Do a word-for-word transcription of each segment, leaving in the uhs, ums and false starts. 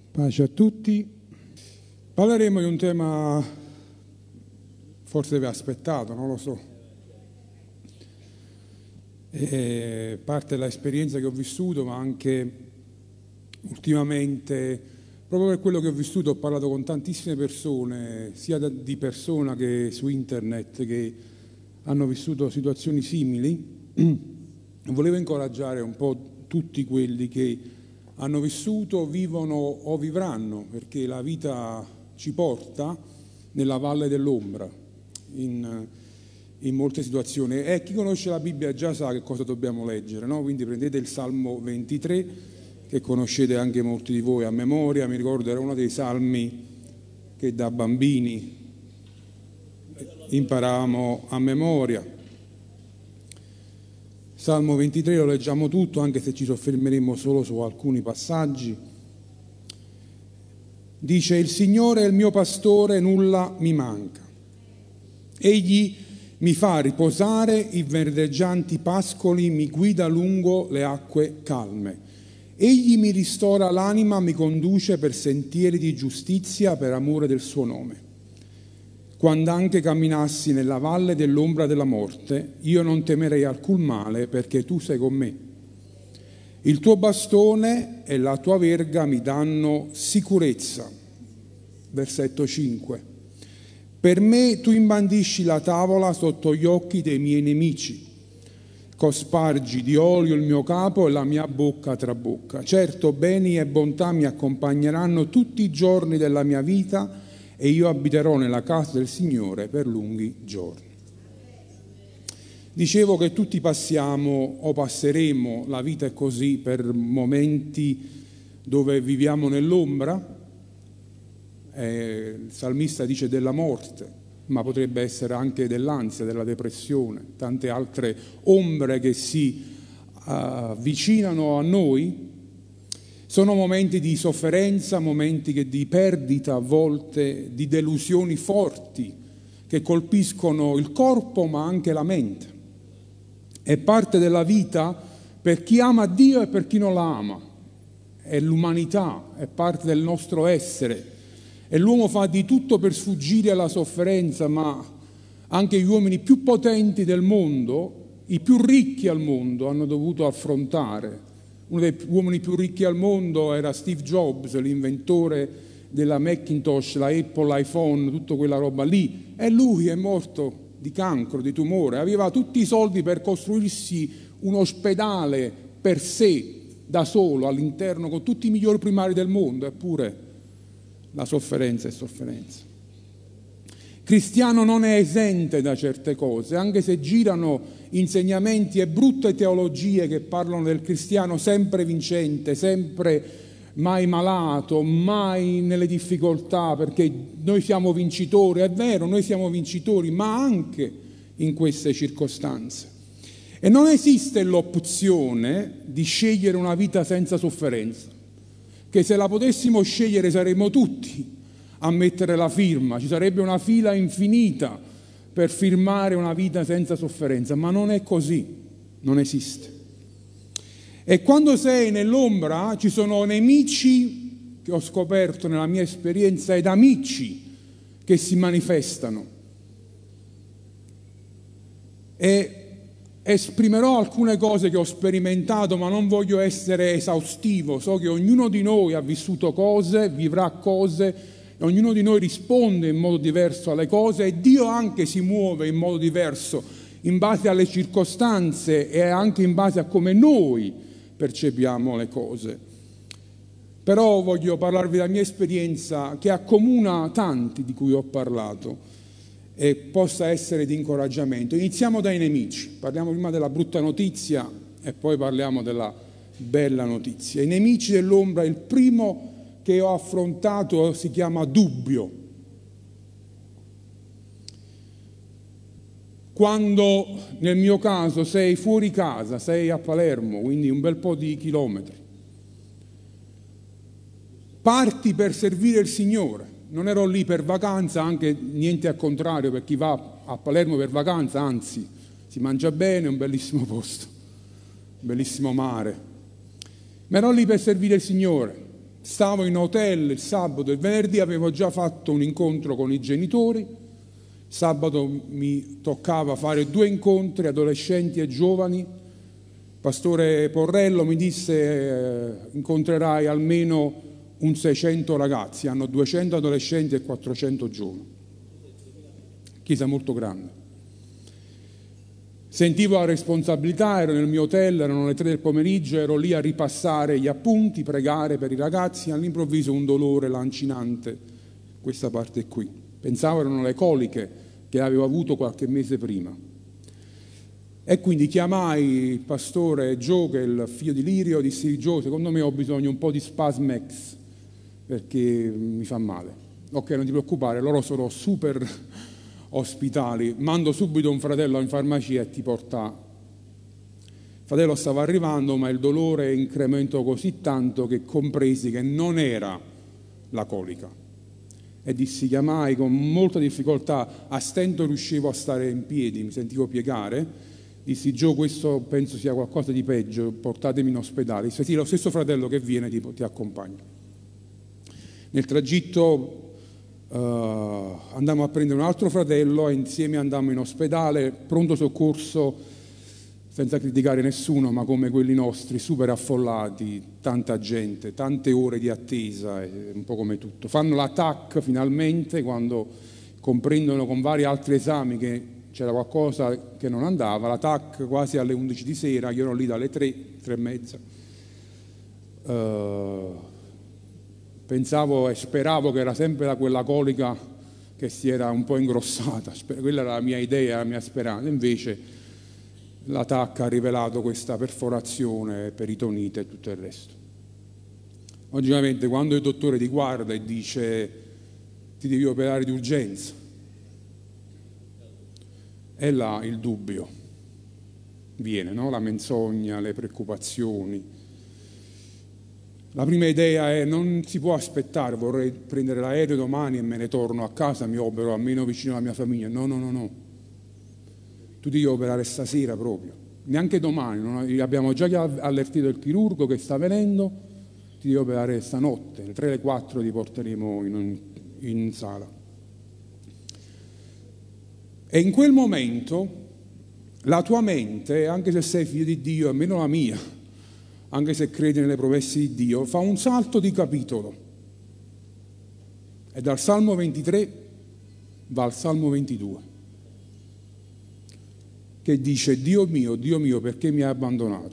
Pace a tutti. Parleremo di un tema forse aspettato, non lo so. È parte dell'esperienza che ho vissuto, ma anche ultimamente, proprio per quello che ho vissuto, ho parlato con tantissime persone, sia di persona che su internet, che hanno vissuto situazioni simili. Volevo incoraggiare un po' tutti quelli che hanno vissuto, vivono o vivranno, perché la vita ci porta nella valle dell'ombra, in, in molte situazioni. E chi conosce la Bibbia già sa che cosa dobbiamo leggere, no? Quindi prendete il Salmo ventitré, che conoscete anche molti di voi a memoria. Mi ricordo era uno dei salmi che da bambini imparavamo a memoria. Salmo ventitré lo leggiamo tutto, anche se ci soffermeremo solo su alcuni passaggi. Dice: il Signore è il mio pastore, nulla mi manca. Egli mi fa riposare in verdeggianti pascoli, mi guida lungo le acque calme. Egli mi ristora l'anima, mi conduce per sentieri di giustizia per amore del suo nome. Quando anche camminassi nella valle dell'ombra della morte, io non temerei alcun male, perché tu sei con me. Il tuo bastone e la tua verga mi danno sicurezza. Versetto cinque. Per me tu imbandisci la tavola sotto gli occhi dei miei nemici. Cospargi di olio il mio capo e la mia bocca trabocca. Certo, beni e bontà mi accompagneranno tutti i giorni della mia vita, e io abiterò nella casa del Signore per lunghi giorni. Dicevo che tutti passiamo o passeremo, la vita è così, per momenti dove viviamo nell'ombra. Eh, il salmista dice della morte, ma potrebbe essere anche dell'ansia, della depressione, tante altre ombre che si avvicinano a noi. Sono momenti di sofferenza, momenti che di perdita, a volte di delusioni forti che colpiscono il corpo ma anche la mente. È parte della vita per chi ama Dio e per chi non la ama. È l'umanità, è parte del nostro essere. E l'uomo fa di tutto per sfuggire alla sofferenza, ma anche gli uomini più potenti del mondo, i più ricchi al mondo, hanno dovuto affrontare. Uno dei uomini più ricchi al mondo era Steve Jobs, l'inventore della Macintosh, la Apple, l'iPhone, tutta quella roba lì. E lui è morto di cancro, di tumore. Aveva tutti i soldi per costruirsi un ospedale per sé, da solo, all'interno, con tutti i migliori primari del mondo. Eppure la sofferenza è sofferenza. Cristiano non è esente da certe cose, anche se girano insegnamenti e brutte teologie che parlano del cristiano sempre vincente, sempre mai malato, mai nelle difficoltà, perché noi siamo vincitori. È vero, noi siamo vincitori, ma anche in queste circostanze. E non esiste l'opzione di scegliere una vita senza sofferenza, che se la potessimo scegliere saremmo tutti a mettere la firma, ci sarebbe una fila infinita per firmare una vita senza sofferenza, ma non è così, non esiste. E quando sei nell'ombra ci sono nemici che ho scoperto nella mia esperienza ed amici che si manifestano. E esprimerò alcune cose che ho sperimentato, ma non voglio essere esaustivo. So che ognuno di noi ha vissuto cose, vivrà cose, ognuno di noi risponde in modo diverso alle cose e Dio anche si muove in modo diverso in base alle circostanze e anche in base a come noi percepiamo le cose. Però voglio parlarvi della mia esperienza che accomuna tanti di cui ho parlato e possa essere di incoraggiamento. Iniziamo dai nemici, parliamo prima della brutta notizia e poi parliamo della bella notizia. I nemici dell'ombra, il primo che ho affrontato si chiama dubbio. Quando nel mio caso sei fuori casa, sei a Palermo, quindi un bel po' di chilometri, parti per servire il Signore. Non ero lì per vacanza, anche niente al contrario per chi va a Palermo per vacanza, anzi si mangia bene, è un bellissimo posto, un bellissimo mare. Ma ero lì per servire il Signore. Stavo in hotel il sabato e il venerdì, avevo già fatto un incontro con i genitori. Sabato mi toccava fare due incontri, adolescenti e giovani. Pastore Porrello mi disse eh, incontrerai almeno un seicento ragazzi, hanno duecento adolescenti e quattrocento giovani. Chiesa molto grande. Sentivo la responsabilità, ero nel mio hotel, erano le tre del pomeriggio, ero lì a ripassare gli appunti, pregare per i ragazzi, all'improvviso un dolore lancinante, questa parte qui. Pensavo erano le coliche che avevo avuto qualche mese prima. E quindi chiamai il pastore Gio, che è il figlio di Lirio, dissi: Gio, secondo me ho bisogno un po' di Spasmex perché mi fa male. Ok, non ti preoccupare, loro sono super ospitali, mando subito un fratello in farmacia e ti porta. Il fratello stava arrivando, ma il dolore incrementò così tanto che compresi che non era la colica. E dissi, chiamai con molta difficoltà, a stento riuscivo a stare in piedi, mi sentivo piegare. Dissi: Gio, questo penso sia qualcosa di peggio, portatemi in ospedale. Disse: sì, lo stesso fratello che viene ti, ti accompagna. Nel tragitto Uh, andammo a prendere un altro fratello e insieme andammo in ospedale, pronto soccorso, senza criticare nessuno, ma come quelli nostri, super affollati, tanta gente, tante ore di attesa, un po' come tutto. Fanno la T A C finalmente quando comprendono con vari altri esami che c'era qualcosa che non andava, la T A C quasi alle undici di sera, io ero lì dalle tre, tre e mezza. Uh, Pensavo e speravo che era sempre da quella colica che si era un po' ingrossata, quella era la mia idea, la mia speranza. Invece la T A C ha rivelato questa perforazione, peritonite e tutto il resto. Logicamente quando il dottore ti guarda e dice ti devi operare di urgenza, è là il dubbio, viene, no? La menzogna, le preoccupazioni. La prima idea è: non si può aspettare, vorrei prendere l'aereo domani e me ne torno a casa, mi opero almeno vicino alla mia famiglia. No, no, no, no. Tu devi operare stasera proprio, neanche domani. Non, abbiamo già avvertito il chirurgo che sta venendo, ti devi operare stanotte, alle tre alle quattro ti porteremo in, in sala. E in quel momento la tua mente, anche se sei figlio di Dio, almeno la mia, anche se credi nelle promesse di Dio, fa un salto di capitolo. E dal Salmo ventitré va al Salmo ventidue, che dice: Dio mio, Dio mio, perché mi hai abbandonato?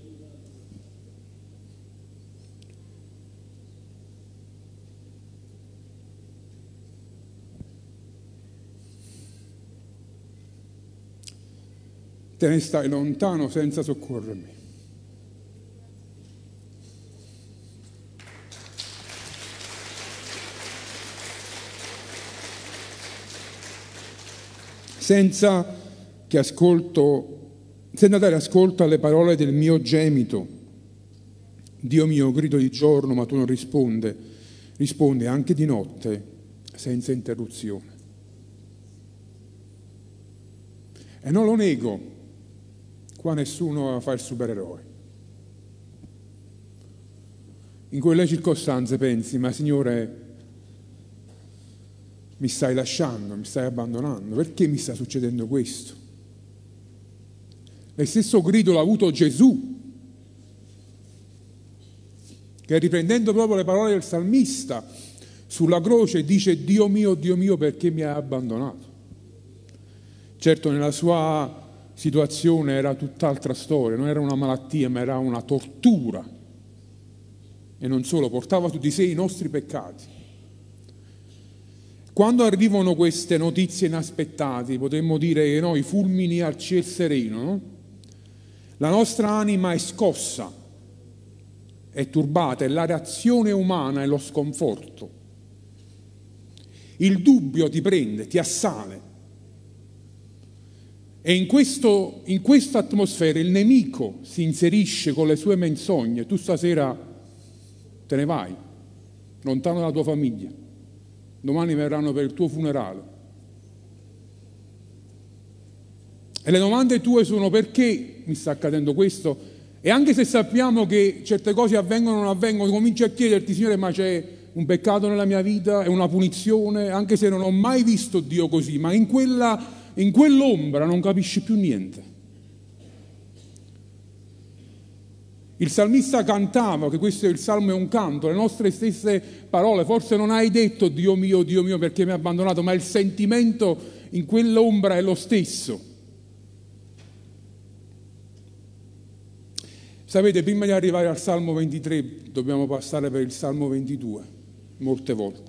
Te ne stai lontano senza soccorrermi. Senza che ascolto, senza dare ascolto alle parole del mio gemito. Dio mio, grido di giorno, ma tu non rispondi, rispondi anche di notte, senza interruzione. E non lo nego, qua nessuno fa il supereroe. In quelle circostanze pensi: ma Signore, mi stai lasciando, mi stai abbandonando, perché mi sta succedendo questo? Lo stesso grido l'ha avuto Gesù, che riprendendo proprio le parole del salmista sulla croce dice: Dio mio, Dio mio, perché mi hai abbandonato? Certo, nella sua situazione era tutt'altra storia, non era una malattia, ma era una tortura. E non solo, portava su di sé i nostri peccati. Quando arrivano queste notizie inaspettate, potremmo dire che noi fulmini al ciel sereno, no? La nostra anima è scossa, è turbata, è la reazione umana e lo sconforto. Il dubbio ti prende, ti assale. E in, questo, in questa atmosfera il nemico si inserisce con le sue menzogne. Tu stasera te ne vai, lontano dalla tua famiglia. Domani verranno per il tuo funerale. E le domande tue sono: perché mi sta accadendo questo? E anche se sappiamo che certe cose avvengono o non avvengono, cominci a chiederti, Signore, ma c'è un peccato nella mia vita, è una punizione, anche se non ho mai visto Dio così, ma in quella, in quell'ombra non capisci più niente. Il salmista cantava, che questo è il salmo, è un canto, le nostre stesse parole, forse non hai detto Dio mio, Dio mio perché mi hai abbandonato, ma il sentimento in quell'ombra è lo stesso. Sapete, prima di arrivare al Salmo ventitré dobbiamo passare per il Salmo ventidue, molte volte.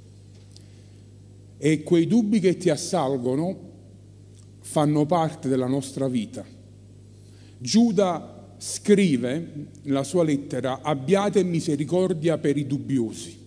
E quei dubbi che ti assalgono fanno parte della nostra vita. Giuda scrive nella sua lettera: abbiate misericordia per i dubbiosi,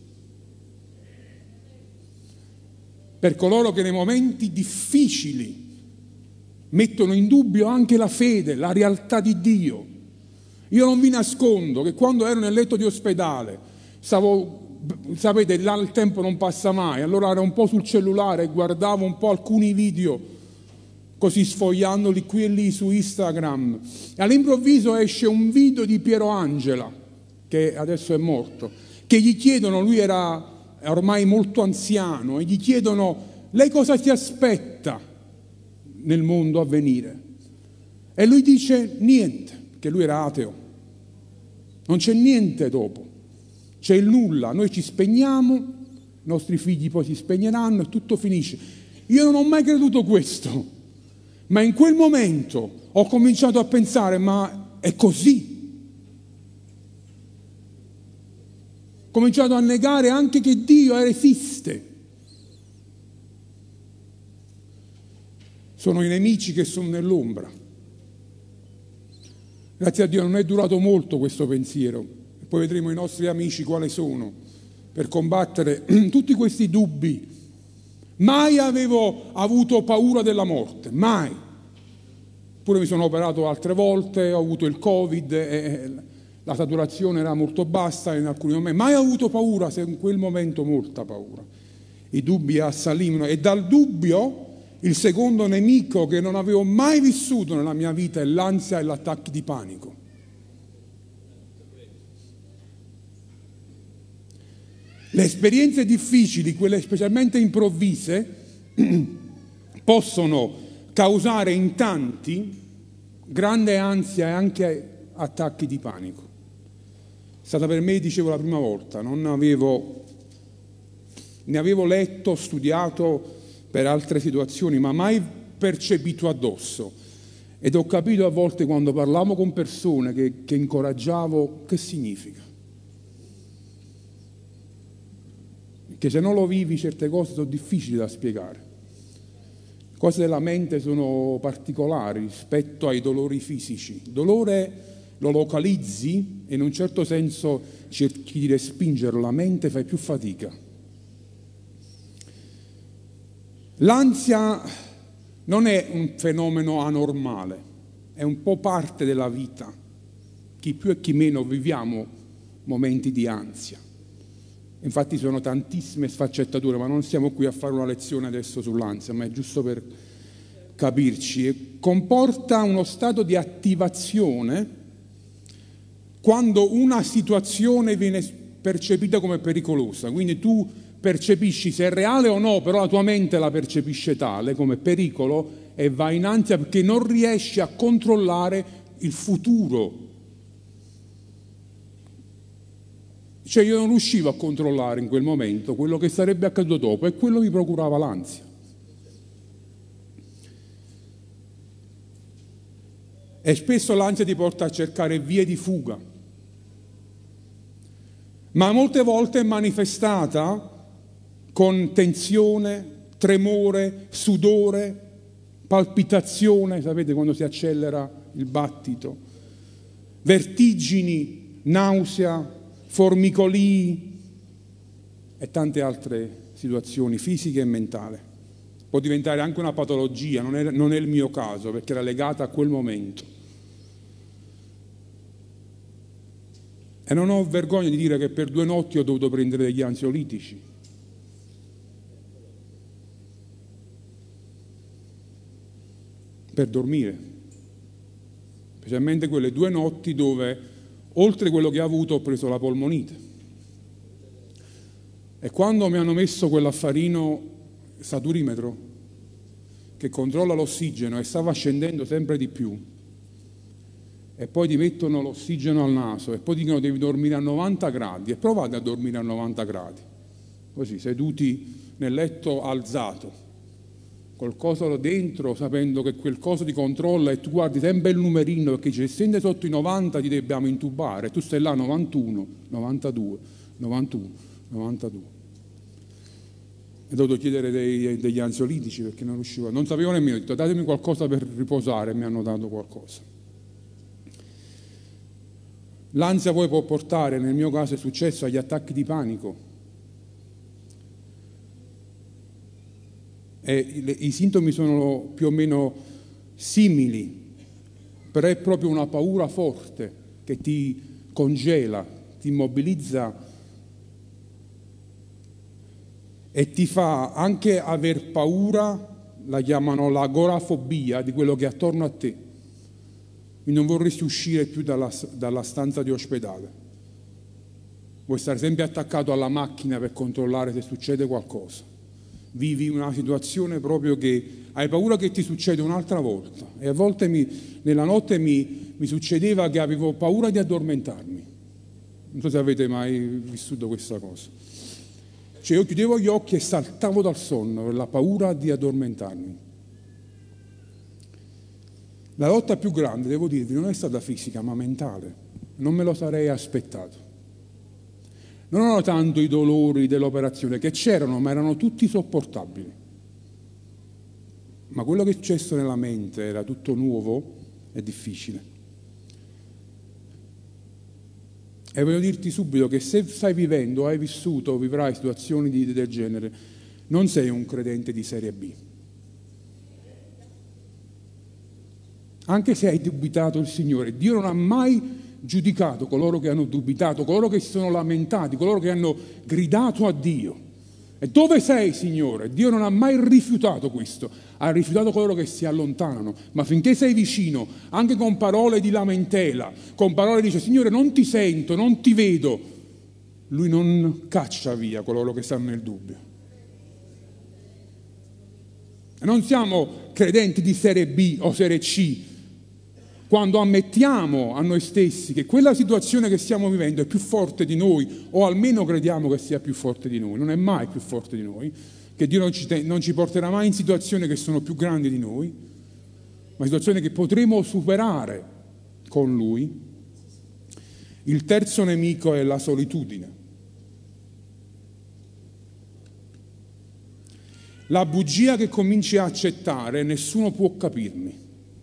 per coloro che nei momenti difficili mettono in dubbio anche la fede, la realtà di Dio. Io non vi nascondo che quando ero nel letto di ospedale, stavo, sapete, là il tempo non passa mai, allora ero un po' sul cellulare e guardavo un po' alcuni video, così sfogliandoli qui e lì su Instagram. E all'improvviso esce un video di Piero Angela, che adesso è morto, che gli chiedono, lui era ormai molto anziano, e gli chiedono: lei cosa si aspetta nel mondo a venire? E lui dice: niente, che lui era ateo. Non c'è niente dopo, c'è il nulla, noi ci spegniamo, i nostri figli poi si spegneranno e tutto finisce. Io non ho mai creduto questo, ma in quel momento ho cominciato a pensare: ma è così? Ho cominciato a negare anche che Dio esiste. Sono i nemici che sono nell'ombra. Grazie a Dio non è durato molto questo pensiero, poi vedremo i nostri amici quali sono, per combattere tutti questi dubbi. Mai avevo avuto paura della morte, mai. Pure mi sono operato altre volte, ho avuto il Covid, e la saturazione era molto bassa in alcuni momenti. Mai ho avuto paura, se in quel momento molta paura. I dubbi assalivano, e dal dubbio il secondo nemico che non avevo mai vissuto nella mia vita è l'ansia e l'attacco di panico. Le esperienze difficili, quelle specialmente improvvise, possono causare in tanti grande ansia e anche attacchi di panico. È stata per me, dicevo la prima volta, non avevo, ne avevo letto, studiato per altre situazioni, ma mai percepito addosso. Ed ho capito a volte, quando parlavo con persone che, che incoraggiavo, che significa. Che se non lo vivi certe cose sono difficili da spiegare. Cose della mente sono particolari rispetto ai dolori fisici. Il dolore lo localizzi e in un certo senso cerchi di respingerlo, la mente fai più fatica. L'ansia non è un fenomeno anormale, è un po' parte della vita. Chi più e chi meno viviamo momenti di ansia. Infatti sono tantissime sfaccettature, ma non siamo qui a fare una lezione adesso sull'ansia, ma è giusto per capirci. E comporta uno stato di attivazione quando una situazione viene percepita come pericolosa. Quindi tu percepisci se è reale o no, però la tua mente la percepisce tale, come pericolo, e va in ansia perché non riesci a controllare il futuro. Cioè io non riuscivo a controllare in quel momento quello che sarebbe accaduto dopo, e quello mi procurava l'ansia. E spesso l'ansia ti porta a cercare vie di fuga, ma molte volte è manifestata con tensione, tremore, sudore, palpitazione, sapete quando si accelera il battito, vertigini, nausea, formicolii e tante altre situazioni fisiche e mentali. Può diventare anche una patologia, non è, non è il mio caso, perché era legata a quel momento. E non ho vergogna di dire che per due notti ho dovuto prendere degli ansiolitici. Per dormire, specialmente quelle due notti dove, oltre quello che ho avuto, ho preso la polmonite. E quando mi hanno messo quell'affarino saturimetro che controlla l'ossigeno e stava scendendo sempre di più, e poi ti mettono l'ossigeno al naso e poi dicono devi dormire a novanta gradi, e provate a dormire a novanta gradi, così seduti nel letto alzato, col coso dentro, sapendo che quel coso ti controlla e tu guardi sempre il numerino perché dice se scende sotto i novanta ti dobbiamo intubare, e tu stai là novantuno, novantadue, novantuno, novantadue. E ho dovuto chiedere dei, degli ansiolitici perché non riuscivo, non sapevo nemmeno, ho detto datemi qualcosa per riposare, e mi hanno dato qualcosa. L'ansia poi può portare, nel mio caso è successo, agli attacchi di panico. E le, i sintomi sono più o meno simili, però è proprio una paura forte che ti congela, ti immobilizza e ti fa anche aver paura, la chiamano l'agorafobia, di quello che è attorno a te. Non vorresti uscire più dalla, dalla stanza di ospedale, vuoi stare sempre attaccato alla macchina per controllare se succede qualcosa. Vivi una situazione proprio che hai paura che ti succeda un'altra volta, e a volte mi, nella notte mi, mi succedeva che avevo paura di addormentarmi. Non so se avete mai vissuto questa cosa. Cioè io chiudevo gli occhi e saltavo dal sonno per la paura di addormentarmi. La lotta più grande, devo dirvi, non è stata fisica ma mentale, non me lo sarei aspettato. Non erano tanto i dolori dell'operazione, che c'erano, ma erano tutti sopportabili. Ma quello che è successo nella mente era tutto nuovo e difficile. E voglio dirti subito che se stai vivendo, hai vissuto, vivrai situazioni di, del genere, non sei un credente di serie B. Anche se hai dubitato il Signore, Dio non ha mai giudicato coloro che hanno dubitato, coloro che si sono lamentati, coloro che hanno gridato a Dio. E dove sei, Signore? Dio non ha mai rifiutato questo, ha rifiutato coloro che si allontanano, ma finché sei vicino, anche con parole di lamentela, con parole dice Signore non ti sento, non ti vedo, Lui non caccia via coloro che stanno nel dubbio. E non siamo credenti di serie B o serie C, quando ammettiamo a noi stessi che quella situazione che stiamo vivendo è più forte di noi, o almeno crediamo che sia più forte di noi, non è mai più forte di noi, che Dio non ci, te- non ci porterà mai in situazioni che sono più grandi di noi, ma situazioni che potremo superare con Lui. Il terzo nemico è la solitudine. La bugia che cominci a accettare, nessuno può capirmi.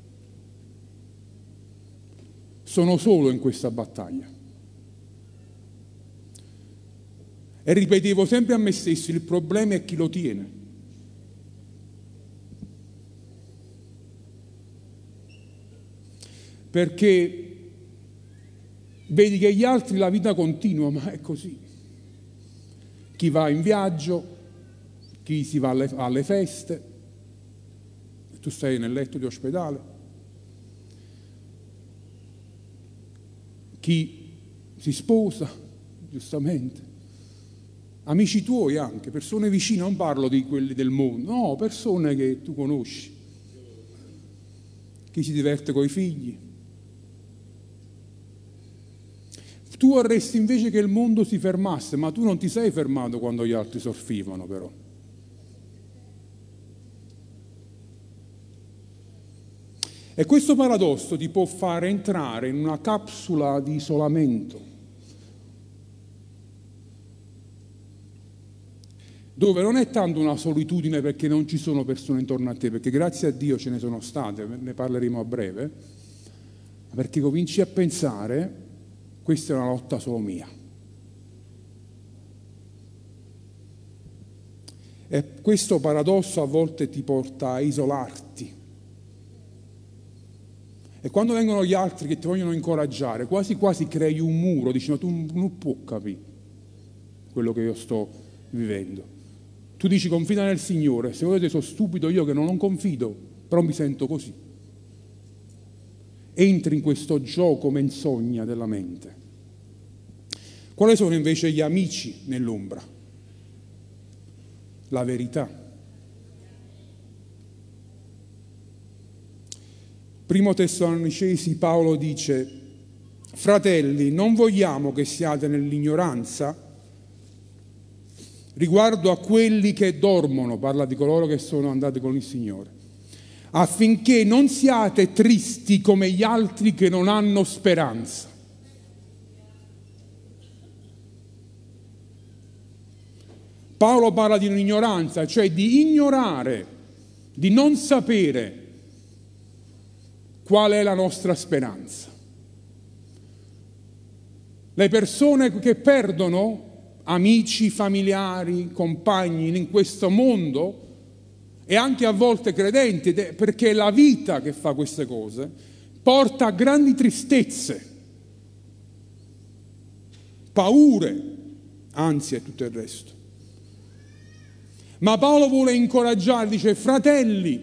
Sono solo in questa battaglia. E ripetevo sempre a me stesso, il problema è chi lo tiene. Perché vedi che gli altri la vita continua, ma è così. Chi va in viaggio, chi si va alle, alle feste, tu stai nel letto di ospedale. Chi si sposa, giustamente, amici tuoi anche, persone vicine, non parlo di quelli del mondo, no, persone che tu conosci, chi si diverte coi figli. Tu vorresti invece che il mondo si fermasse, ma tu non ti sei fermato quando gli altri soffrivano però. E questo paradosso ti può fare entrare in una capsula di isolamento, dove non è tanto una solitudine perché non ci sono persone intorno a te, perché grazie a Dio ce ne sono state, ne parleremo a breve, ma perché cominci a pensare, questa è una lotta solo mia. E questo paradosso a volte ti porta a isolarti. E quando vengono gli altri che ti vogliono incoraggiare, quasi quasi crei un muro, dici ma tu non puoi capire quello che io sto vivendo. Tu dici confida nel Signore, se volete sono stupido io che non, non confido, però mi sento così. entri in questo gioco menzogna della mente. Quali sono invece gli amici nell'ombra? La verità. Primo Tessalonicesi Paolo dice: fratelli, non vogliamo che siate nell'ignoranza riguardo a quelli che dormono, parla di coloro che sono andati con il Signore, affinché non siate tristi come gli altri che non hanno speranza. Paolo parla di un'ignoranza, cioè di ignorare, di non sapere qual è la nostra speranza. Le persone che perdono amici, familiari, compagni in questo mondo, e anche a volte credenti, perché è la vita che fa queste cose, porta a grandi tristezze, paure, ansia e tutto il resto. Ma Paolo vuole incoraggiare, dice: fratelli,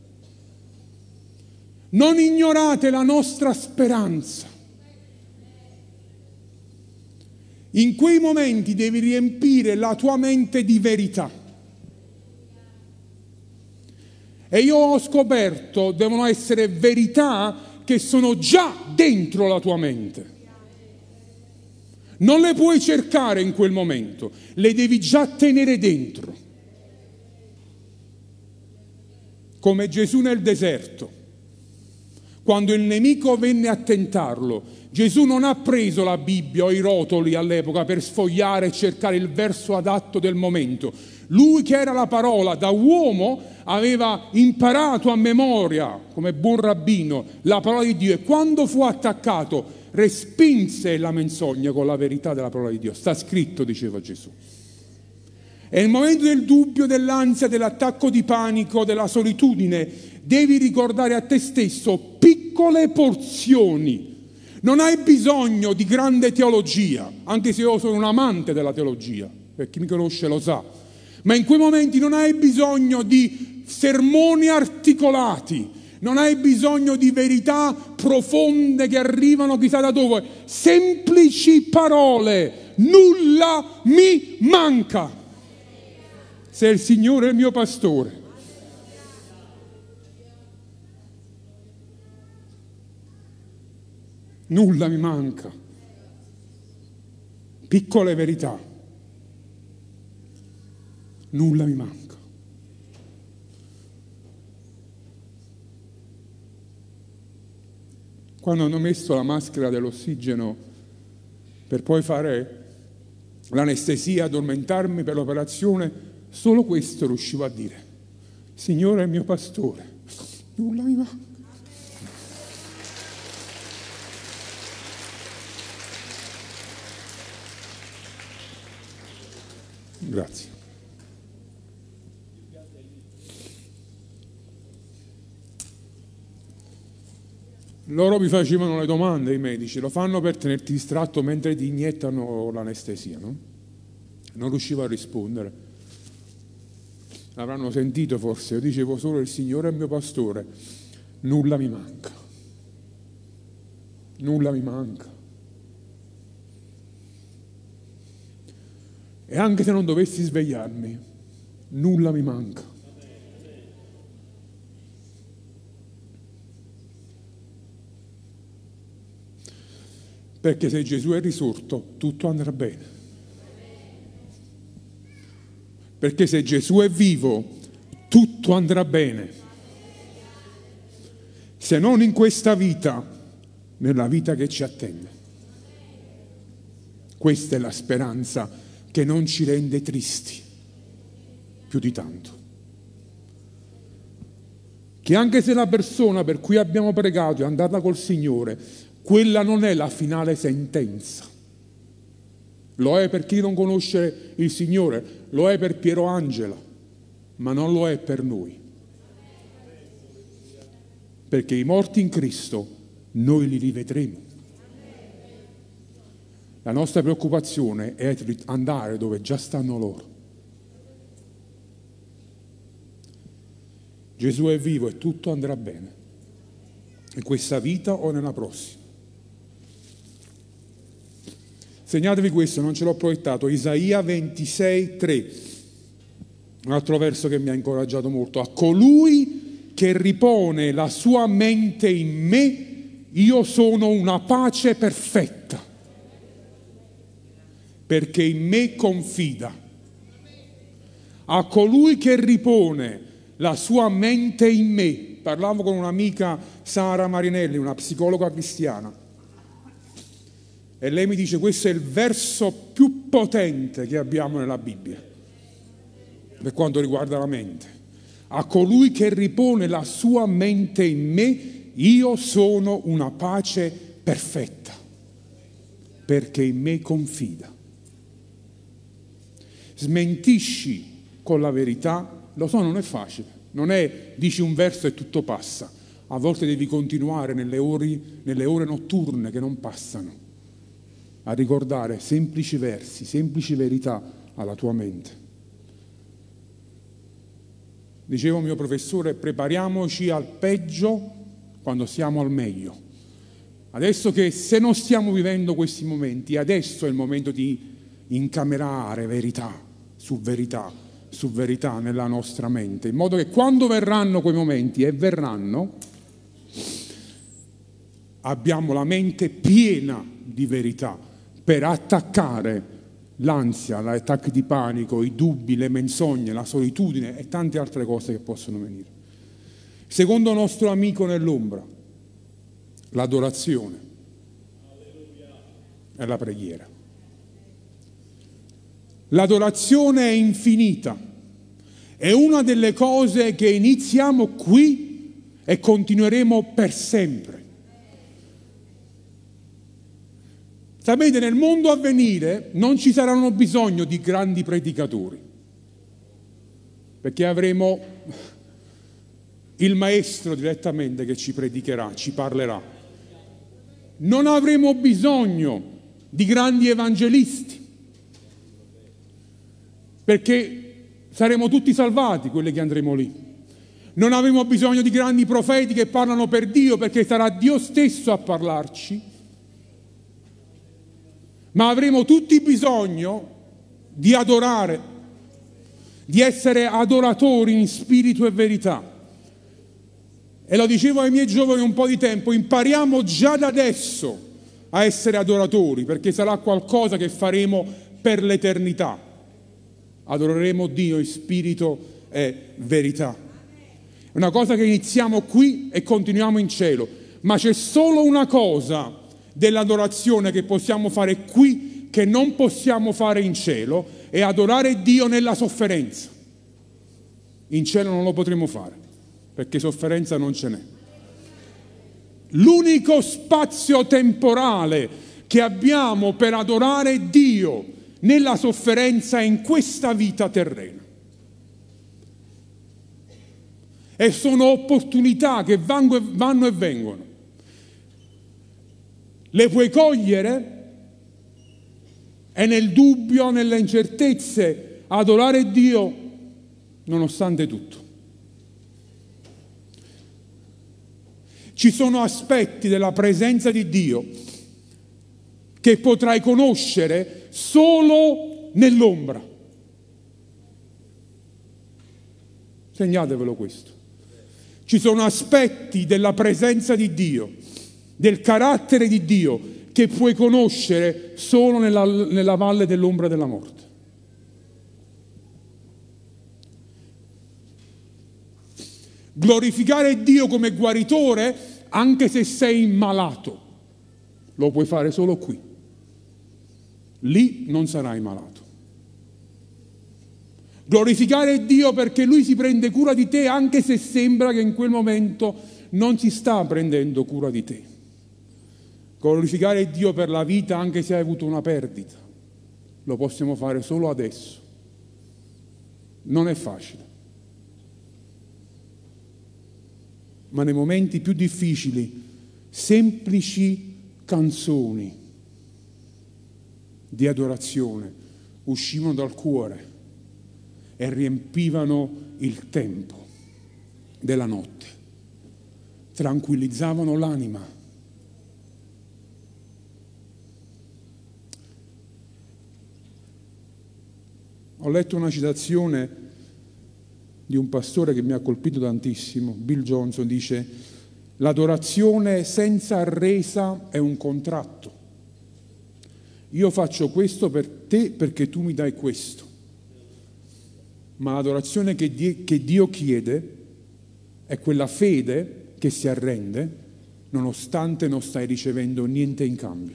non ignorate la nostra speranza. In quei momenti devi riempire la tua mente di verità. E io ho scoperto, devono essere verità che sono già dentro la tua mente. Non le puoi cercare in quel momento, le devi già tenere dentro. Come Gesù nel deserto, quando il nemico venne a tentarlo, Gesù non ha preso la Bibbia o i rotoli all'epoca per sfogliare e cercare il verso adatto del momento. Lui, che era la parola, da uomo aveva imparato a memoria, come buon rabbino, la parola di Dio, e quando fu attaccato respinse la menzogna con la verità della parola di Dio. Sta scritto, diceva Gesù. E nel momento del dubbio, dell'ansia, dell'attacco di panico, della solitudine, devi ricordare a te stesso piccole porzioni. Non hai bisogno di grande teologia, anche se io sono un amante della teologia, per chi mi conosce lo sa, ma in quei momenti non hai bisogno di sermoni articolati, non hai bisogno di verità profonde che arrivano chissà da dove, semplici parole: nulla mi manca se il Signore è il mio pastore. Nulla mi manca. Piccole verità. Nulla mi manca. Quando hanno messo la maschera dell'ossigeno per poi fare l'anestesia, addormentarmi per l'operazione, solo questo riuscivo a dire: Signore è il mio pastore, nulla mi manca. Grazie. Loro mi facevano le domande, i medici, lo fanno per tenerti distratto mentre ti iniettano l'anestesia, no? Non riuscivo a rispondere. L'avranno sentito forse, io dicevo solo: il Signore è il mio pastore, nulla mi manca. Nulla mi manca. E anche se non dovessi svegliarmi, nulla mi manca. Perché se Gesù è risorto, tutto andrà bene. Perché se Gesù è vivo, tutto andrà bene. Se non in questa vita, nella vita che ci attende. Questa è la speranza che non ci rende tristi più di tanto. Che anche se la persona per cui abbiamo pregato è andata col Signore, quella non è la finale sentenza. Lo è per chi non conosce il Signore, lo è per Piero Angela, ma non lo è per noi. Perché i morti in Cristo noi li rivedremo. La nostra preoccupazione è andare dove già stanno loro. Gesù è vivo e tutto andrà bene. in questa vita o nella prossima. Segnatevi questo, non ce l'ho proiettato, Isaia ventisei, tre, un altro verso che mi ha incoraggiato molto. A colui che ripone la sua mente in me, io sono una pace perfetta, perché in me confida. A colui che ripone la sua mente in me. Parlavo con un'amica, Sara Marinelli, una psicologa cristiana, e lei mi dice: questo è il verso più potente che abbiamo nella Bibbia per quanto riguarda la mente. A colui che ripone la sua mente in me, io sono una pace perfetta, perché in me confida. Smentisci con la verità, lo so, non è facile, non è dici un verso e tutto passa, a volte devi continuare nelle ore, nelle ore notturne che non passano a ricordare semplici versi, semplici verità alla tua mente. Dicevo mio professore, prepariamoci al peggio quando siamo al meglio. Adesso che se non stiamo vivendo questi momenti, adesso è il momento di incamerare verità su verità su verità nella nostra mente, in modo che quando verranno quei momenti, e verranno, abbiamo la mente piena di verità per attaccare l'ansia, l'attacco di panico, i dubbi, le menzogne, la solitudine e tante altre cose che possono venire. Secondo nostro amico nell'ombra, l'adorazione e la preghiera. L'adorazione è infinita, è una delle cose che iniziamo qui e continueremo per sempre. Sapete, nel mondo a venire non ci saranno bisogno di grandi predicatori, perché avremo il maestro direttamente che ci predicherà, ci parlerà. Non avremo bisogno di grandi evangelisti, perché saremo tutti salvati quelli che andremo lì. Non avremo bisogno di grandi profeti che parlano per Dio, perché sarà Dio stesso a parlarci. Ma avremo tutti bisogno di adorare, di essere adoratori in spirito e verità. E lo dicevo ai miei giovani un po' di tempo, impariamo già da adesso a essere adoratori, perché sarà qualcosa che faremo per l'eternità. Adoreremo Dio in spirito e verità. È una cosa che iniziamo qui e continuiamo in cielo, ma c'è solo una cosa dell'adorazione che possiamo fare qui che non possiamo fare in cielo, è adorare Dio nella sofferenza. In cielo non lo potremo fare, perché sofferenza non ce n'è. L'unico spazio temporale che abbiamo per adorare Dio nella sofferenza è in questa vita terrena. E sono opportunità che vanno e vengono. Le puoi cogliere e nel dubbio, nelle incertezze, adorare Dio nonostante tutto. Ci sono aspetti della presenza di Dio che potrai conoscere solo nell'ombra. Segnatevelo questo. Ci sono aspetti della presenza di Dio, del carattere di Dio, che puoi conoscere solo nella, nella valle dell'ombra della morte. Glorificare Dio come guaritore, anche se sei malato, lo puoi fare solo qui. Lì non sarai malato. Glorificare Dio perché Lui si prende cura di te, anche se sembra che in quel momento non si sta prendendo cura di te. Glorificare Dio per la vita anche se hai avuto una perdita. Lo possiamo fare solo adesso. Non è facile. Ma nei momenti più difficili, semplici canzoni di adorazione uscivano dal cuore e riempivano il tempo della notte. tranquillizzavano l'anima. Ho letto una citazione di un pastore che mi ha colpito tantissimo. Bill Johnson dice: l'adorazione senza resa è un contratto. Io faccio questo per te perché tu mi dai questo. Ma l'adorazione che Dio chiede è quella fede che si arrende nonostante non stai ricevendo niente in cambio.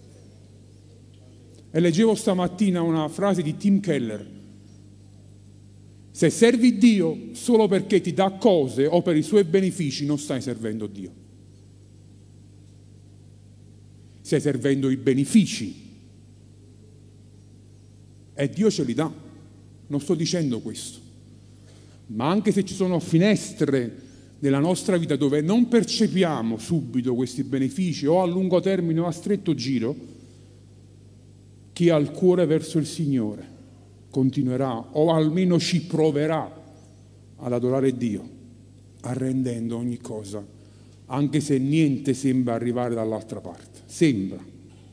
E leggevo stamattina una frase di Tim Keller: se servi Dio solo perché ti dà cose o per i suoi benefici, non stai servendo Dio. Stai servendo i benefici e Dio ce li dà. Non sto dicendo questo, ma anche se ci sono finestre nella nostra vita dove non percepiamo subito questi benefici, o a lungo termine o a stretto giro, chi ha il cuore verso il Signore continuerà, o almeno ci proverà ad adorare Dio, arrendendo ogni cosa, anche se niente sembra arrivare dall'altra parte. Sembra.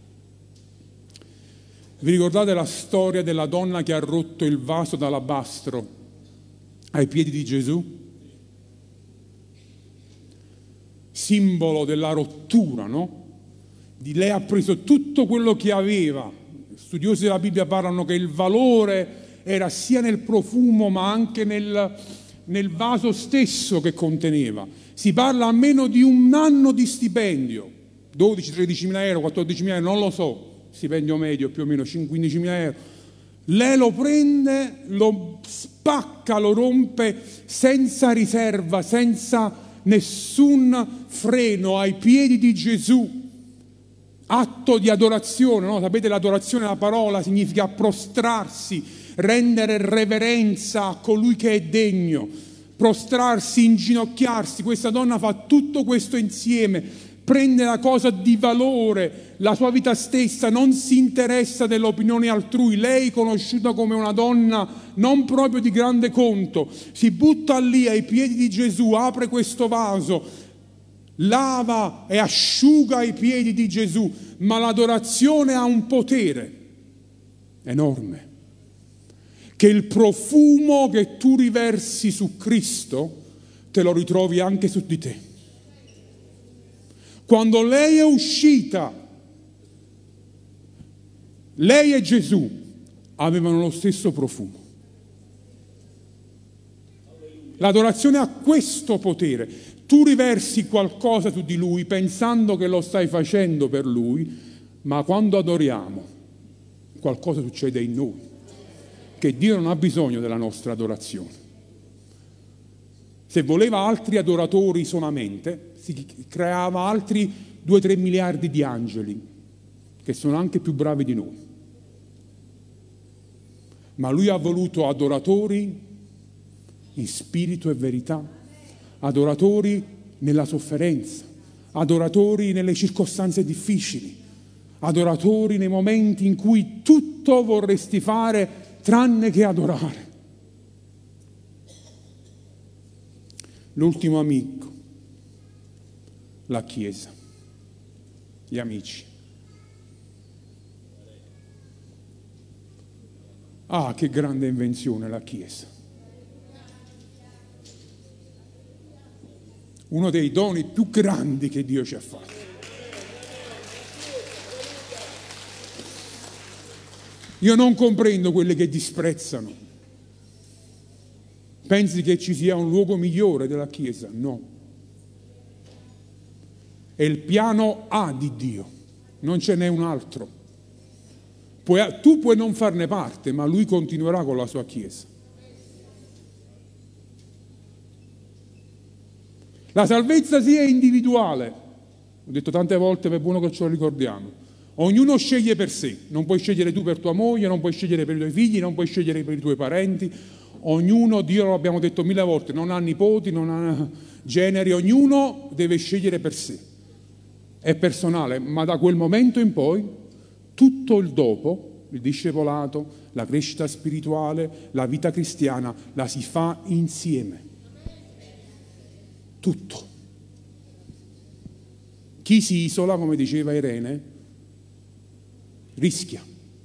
Vi ricordate la storia della donna che ha rotto il vaso d'alabastro ai piedi di Gesù? Simbolo della rottura, no? Di lei ha preso tutto quello che aveva. Studiosi della Bibbia parlano che il valore era sia nel profumo ma anche nel, nel vaso stesso che conteneva. Si parla almeno di un anno di stipendio, dodici tredici mila euro, quattordici mila euro, non lo so, stipendio medio più o meno quindici mila euro. Lei lo prende, lo spacca, lo rompe senza riserva, senza nessun freno ai piedi di Gesù. Atto di adorazione, no? Sapete, l'adorazione, la parola significa prostrarsi, rendere reverenza a colui che è degno, prostrarsi, inginocchiarsi. Questa donna fa tutto questo insieme. Prende la cosa di valore, la sua vita stessa, non si interessa dell'opinione altrui. Lei, conosciuta come una donna non proprio di grande conto, si butta lì ai piedi di Gesù, apre questo vaso, lava e asciuga i piedi di Gesù. Ma l'adorazione ha un potere enorme, che il profumo che tu riversi su Cristo te lo ritrovi anche su di te. Quando lei è uscita, lei e Gesù avevano lo stesso profumo. L'adorazione ha questo potere. Tu riversi qualcosa su di Lui pensando che lo stai facendo per Lui, ma quando adoriamo qualcosa succede in noi, che Dio non ha bisogno della nostra adorazione. Se voleva altri adoratori solamente, si creava altri due tre miliardi di angeli, che sono anche più bravi di noi. Ma Lui ha voluto adoratori in spirito e verità, adoratori nella sofferenza, adoratori nelle circostanze difficili, adoratori nei momenti in cui tutto vorresti fare tranne che adorare. L'ultimo amico, la Chiesa, gli amici. Ah, che grande invenzione la Chiesa. Uno dei doni più grandi che Dio ci ha fatto. Io non comprendo quelli che disprezzano. Pensi che ci sia un luogo migliore della Chiesa? No. È il piano A di Dio, non ce n'è un altro. Puoi, tu puoi non farne parte, ma Lui continuerà con la sua Chiesa. La salvezza sia individuale. Ho detto tante volte, è buono che ce lo ricordiamo. Ognuno sceglie per sé. Non puoi scegliere tu per tua moglie, non puoi scegliere per i tuoi figli, non puoi scegliere per i tuoi parenti. Ognuno, Dio lo abbiamo detto mille volte, non ha nipoti, non ha generi, ognuno deve scegliere per sé. È personale, ma da quel momento in poi tutto il dopo, il discepolato, la crescita spirituale, la vita cristiana, la si fa insieme. Tutto. Chi si isola, come diceva Irene, rischia.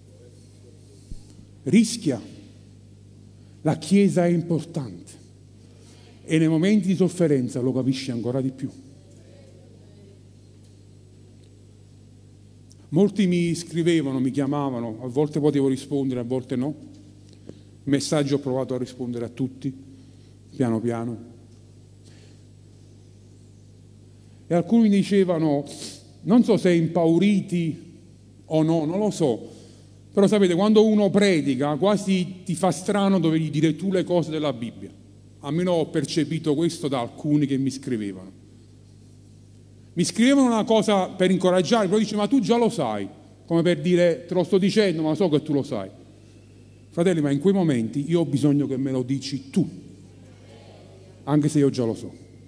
Rischia. La Chiesa è importante e nei momenti di sofferenza lo capisce ancora di più. Molti mi scrivevano, mi chiamavano, a volte potevo rispondere, a volte no. Messaggi ho provato a rispondere a tutti, piano piano. E alcuni dicevano, non so se impauriti o no, non lo so, però sapete, quando uno predica quasi ti fa strano dovergli dire tu le cose della Bibbia. Almeno ho percepito questo da alcuni che mi scrivevano. Mi scrivevano una cosa per incoraggiare, però dice ma tu già lo sai, come per dire te lo sto dicendo ma so che tu lo sai. Fratelli, ma in quei momenti io ho bisogno che me lo dici tu, anche se io già lo so.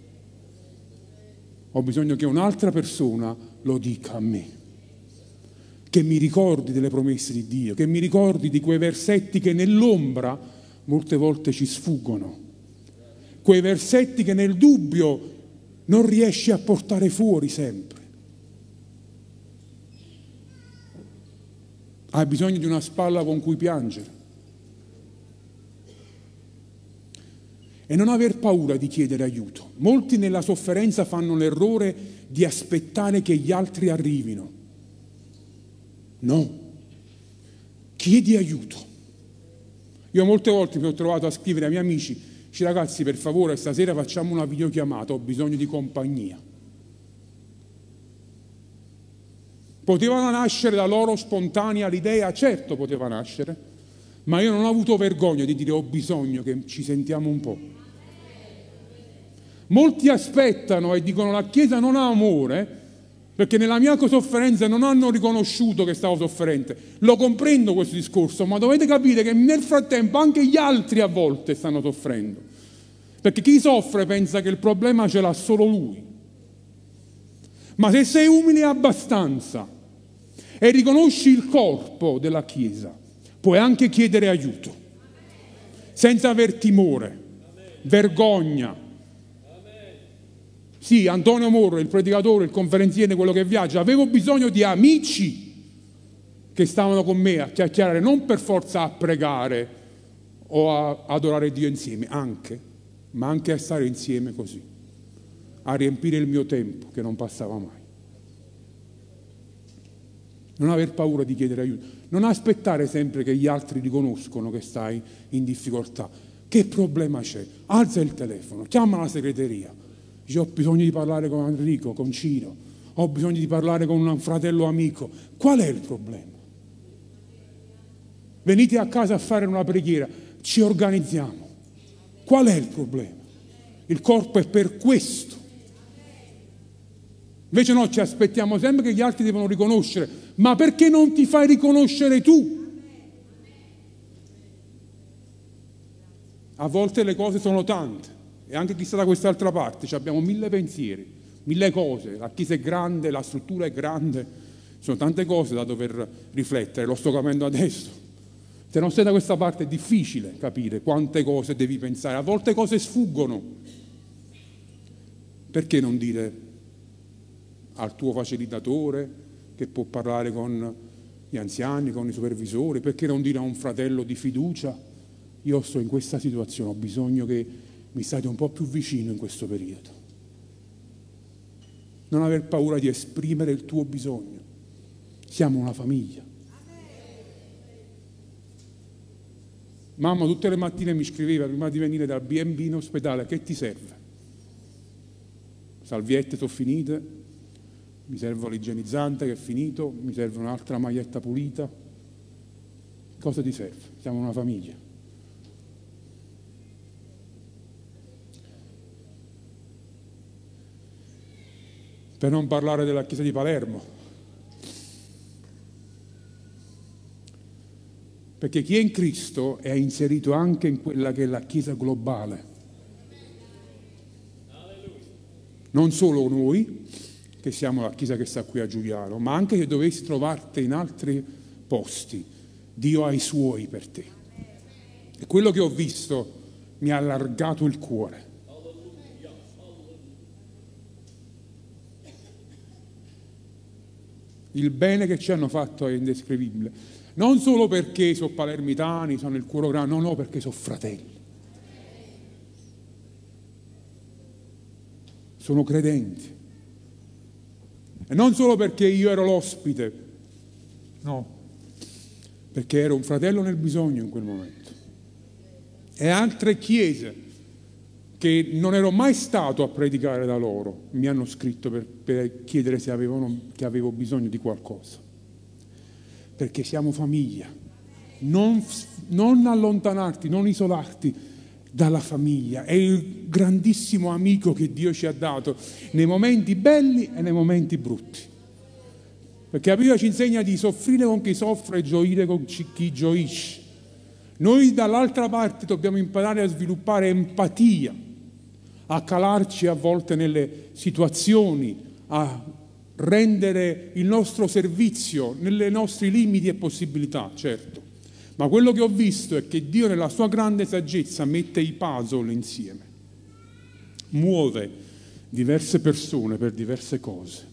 Ho bisogno che un'altra persona lo dica a me, che mi ricordi delle promesse di Dio, che mi ricordi di quei versetti che nell'ombra molte volte ci sfuggono, quei versetti che nel dubbio non riesci a portare fuori sempre. Hai bisogno di una spalla con cui piangere. E non aver paura di chiedere aiuto. Molti nella sofferenza fanno l'errore di aspettare che gli altri arrivino. No. Chiedi aiuto. Io molte volte mi ho trovato a scrivere ai miei amici, dice ragazzi per favore stasera facciamo una videochiamata, ho bisogno di compagnia. Poteva nascere da loro spontanea l'idea, certo poteva nascere, ma io non ho avuto vergogna di dire ho bisogno che ci sentiamo un po'. Molti aspettano e dicono la Chiesa non ha amore perché nella mia sofferenza non hanno riconosciuto che stavo sofferente. Lo comprendo questo discorso, ma dovete capire che nel frattempo anche gli altri a volte stanno soffrendo. Perché chi soffre pensa che il problema ce l'ha solo lui. Ma se sei umile abbastanza e riconosci il corpo della Chiesa, puoi anche chiedere aiuto, senza aver timore, vergogna. Sì, Antonio Morro, il predicatore, il conferenziere, quello che viaggia, avevo bisogno di amici che stavano con me a chiacchierare, non per forza a pregare o a adorare Dio insieme, anche, ma anche a stare insieme così, a riempire il mio tempo che non passava mai. Non aver paura di chiedere aiuto, non aspettare sempre che gli altri riconoscono che stai in difficoltà. Che problema c'è? Alza il telefono, chiama la segreteria. Dice, ho bisogno di parlare con Enrico, con Ciro, ho bisogno di parlare con un fratello amico. Qual è il problema? Venite a casa a fare una preghiera, ci organizziamo. Qual è il problema? Il corpo è per questo. Invece no, ci aspettiamo sempre che gli altri devono riconoscere. Ma perché non ti fai riconoscere tu? A volte le cose sono tante. E anche chi sta da quest'altra parte, cioè abbiamo mille pensieri, mille cose, la Chiesa è grande, la struttura è grande, ci sono tante cose da dover riflettere, lo sto capendo adesso. Se non stai da questa parte è difficile capire quante cose devi pensare, a volte cose sfuggono. Perché non dire al tuo facilitatore che può parlare con gli anziani, con i supervisori, perché non dire a un fratello di fiducia, io sto in questa situazione, ho bisogno che mi state un po' più vicino in questo periodo. Non aver paura di esprimere il tuo bisogno. Siamo una famiglia. Mamma tutte le mattine mi scriveva prima di venire dal B and B in ospedale, che ti serve? Salviette sono finite, mi serve l'igienizzante che è finito, mi serve un'altra maglietta pulita. Cosa ti serve? Siamo una famiglia. Per non parlare della Chiesa di Palermo. Perché chi è in Cristo è inserito anche in quella che è la Chiesa globale. Non solo noi, che siamo la Chiesa che sta qui a Giuliano, ma anche se dovessi trovarti in altri posti, Dio ha i suoi per te. E quello che ho visto mi ha allargato il cuore. Il bene che ci hanno fatto è indescrivibile. Non solo perché sono palermitani, sono il cuore grande, no, no, perché sono fratelli. Sono credenti. E non solo perché io ero l'ospite, no, perché ero un fratello nel bisogno in quel momento. E altre chiese che non ero mai stato a predicare da loro mi hanno scritto per, per chiedere se avevano, che avevo bisogno di qualcosa. Perché siamo famiglia. Non, non allontanarti, non isolarti dalla famiglia. È il grandissimo amico che Dio ci ha dato nei momenti belli e nei momenti brutti. Perché la Bibbia ci insegna di soffrire con chi soffre e gioire con chi gioisce. Noi dall'altra parte dobbiamo imparare a sviluppare empatia, a calarci a volte nelle situazioni, a rendere il nostro servizio nei nostri limiti e possibilità, certo. Ma quello che ho visto è che Dio nella sua grande saggezza mette i puzzle insieme, muove diverse persone per diverse cose.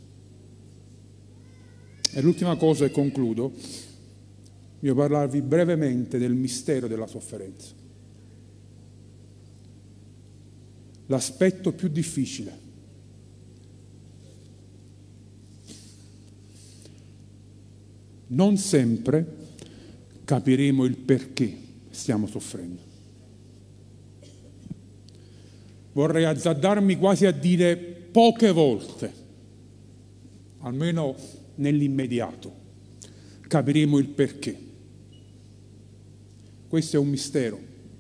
E l'ultima cosa, e concludo, voglio parlarvi brevemente del mistero della sofferenza. L'aspetto più difficile. Non sempre capiremo il perché stiamo soffrendo. Vorrei azzardarmi quasi a dire poche volte, almeno nell'immediato, capiremo il perché. Questo è un mistero.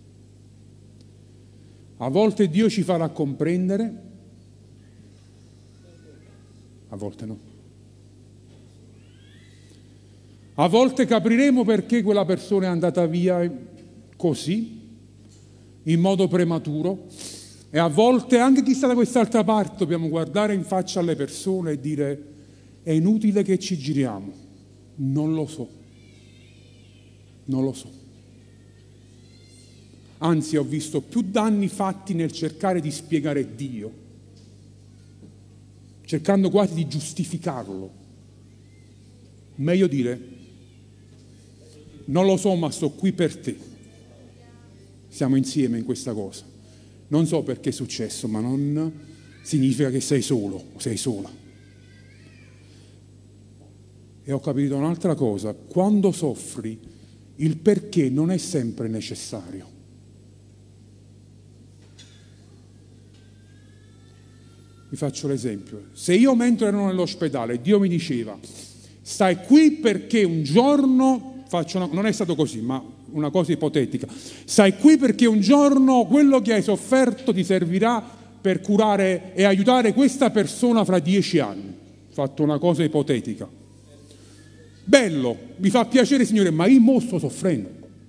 A volte Dio ci farà comprendere, a volte no. A volte capiremo perché quella persona è andata via così, in modo prematuro, e a volte anche chi sta da quest'altra parte dobbiamo guardare in faccia alle persone e dire: è inutile che ci giriamo, non lo so, non lo so. Anzi, ho visto più danni fatti nel cercare di spiegare Dio, cercando quasi di giustificarlo. Meglio dire: non lo so, ma sto qui per te. Siamo insieme in questa cosa. Non so perché è successo, ma non significa che sei solo, sei sola. E ho capito un'altra cosa: quando soffri, il perché non è sempre necessario. Vi faccio l'esempio. Se io mentre ero nell'ospedale, Dio mi diceva: stai qui perché un giorno... Faccio una, non è stato così, ma una cosa ipotetica. Stai qui perché un giorno quello che hai sofferto ti servirà per curare e aiutare questa persona fra dieci anni. Ho fatto una cosa ipotetica. Bello, mi fa piacere, Signore, ma io mo sto soffrendo.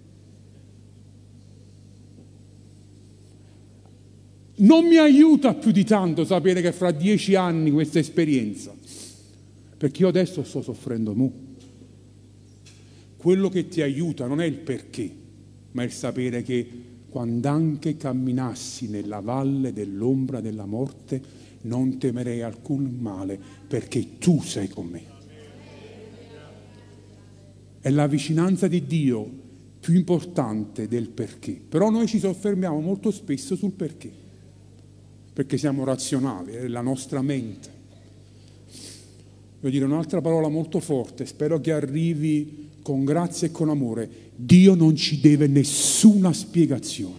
Non mi aiuta più di tanto sapere che fra dieci anni questa esperienza, perché io adesso sto soffrendo mo. Quello che ti aiuta non è il perché, ma il sapere che quando anche camminassi nella valle dell'ombra della morte non temerei alcun male, perché tu sei con me. È la vicinanza di Dio più importante del perché. Però noi ci soffermiamo molto spesso sul perché, perché siamo razionali, è la nostra mente. Voglio dire un'altra parola molto forte, spero che arrivi con grazia e con amore: Dio non ci deve nessuna spiegazione.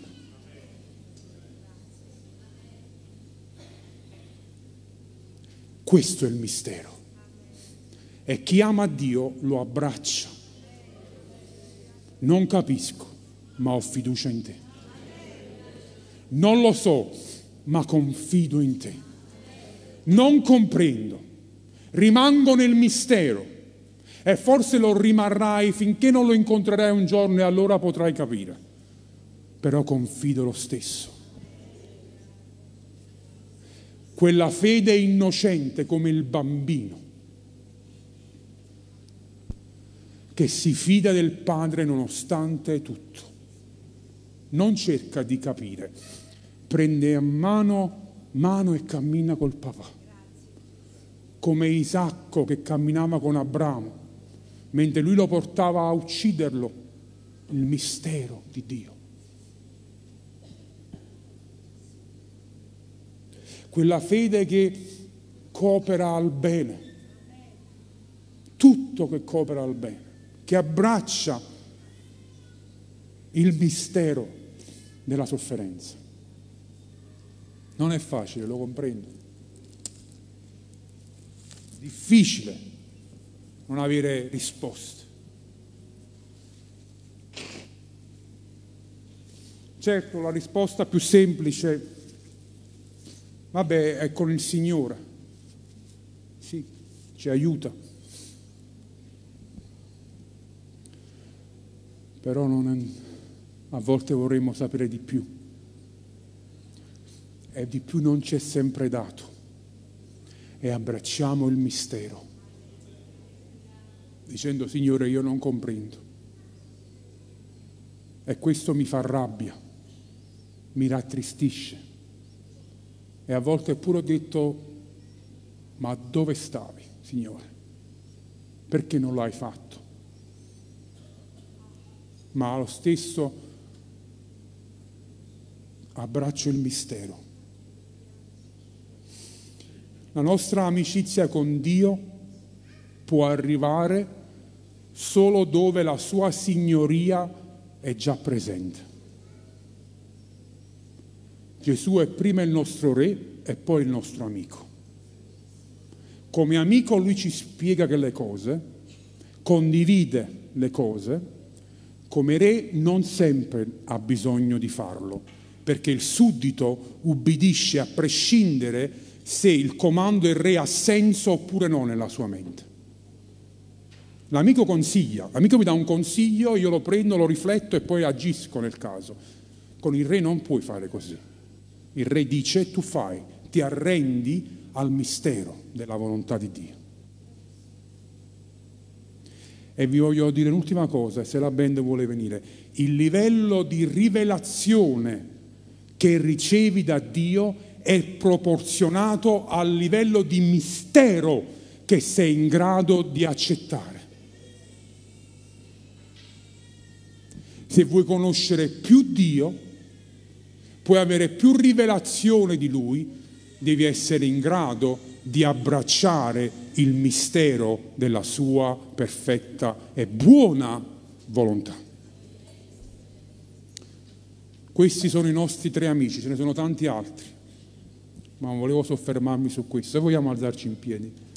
Questo è il mistero. E chi ama Dio lo abbraccia. Non capisco, ma ho fiducia in te. Non lo so, ma confido in te. Non comprendo, rimango nel mistero. E forse lo rimarrai finché non lo incontrerai un giorno, e allora potrai capire. Però confido lo stesso. Quella fede innocente come il bambino che si fida del Padre nonostante tutto. Non cerca di capire, prende a mano, mano e cammina col papà. come Isacco che camminava con Abramo, mentre lui lo portava a ucciderlo, il mistero di Dio. Quella fede che coopera al bene, tutto che coopera al bene, che abbraccia il mistero della sofferenza. Non è facile, lo comprendo. Difficile non avere risposte. Certo, la risposta più semplice, vabbè, è con il Signore. Sì, ci aiuta. Però non è, a volte vorremmo sapere di più. E di più non ci è sempre dato. E abbracciamo il mistero, dicendo: Signore, io non comprendo. E questo mi fa rabbia, mi rattristisce. E a volte pure ho detto: ma dove stavi, Signore? Perché non l'hai fatto? Ma allo stesso abbraccio il mistero. La nostra amicizia con Dio può arrivare solo dove la sua signoria è già presente. Gesù è prima il nostro re e poi il nostro amico. Come amico lui ci spiega che le cose, condivide le cose. Come re non sempre ha bisogno di farlo, perché il suddito ubbidisce a prescindere se il comando del re ha senso oppure no nella sua mente. L'amico consiglia, l'amico mi dà un consiglio, io lo prendo, lo rifletto e poi agisco nel caso. Con il re non puoi fare così. Il re dice: tu fai, ti arrendi al mistero della volontà di Dio. E vi voglio dire un'ultima cosa, se la band vuole venire. Il livello di rivelazione che ricevi da Dio è proporzionato al livello di mistero che sei in grado di accettare. Se vuoi conoscere più Dio, puoi avere più rivelazione di Lui, devi essere in grado di abbracciare il mistero della sua perfetta e buona volontà. Questi sono i nostri tre amici, ce ne sono tanti altri, ma volevo soffermarmi su questo. Se vogliamo alzarci in piedi.